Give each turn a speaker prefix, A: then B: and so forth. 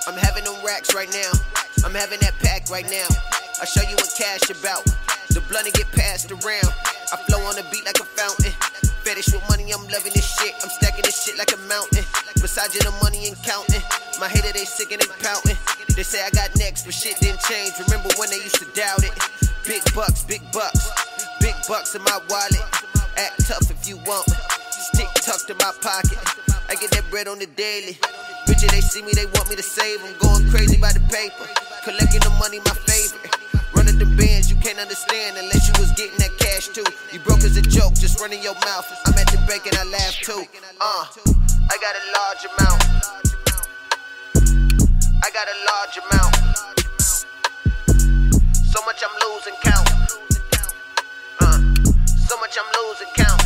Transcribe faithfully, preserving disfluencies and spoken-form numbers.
A: I'm having them racks right now. I'm having that pack right now. I'll show you what cash about. The blunt and get passed around. I flow on the beat like a fountain. Fetish with money, I'm loving this shit. I'm stacking this shit like a mountain. Massaging the money and counting. My hater, they sick and they pouting. They say I got next, but shit didn't change. Remember when they used to doubt it? Big bucks, big bucks. Big bucks in my wallet. Act tough if you want. Stick tucked in my pocket. I get that bread on the daily. Bitches, they see me, they want me to save them. Going crazy by the paper. Collecting the money, my favorite. Running the bands, you can't understand unless you was getting that cash too. You broke as a joke, just running your mouth. I'm at the bank and I laugh too. Uh, I got a large amount. I got a large amount. So much I'm losing count. Uh, so much I'm losing count.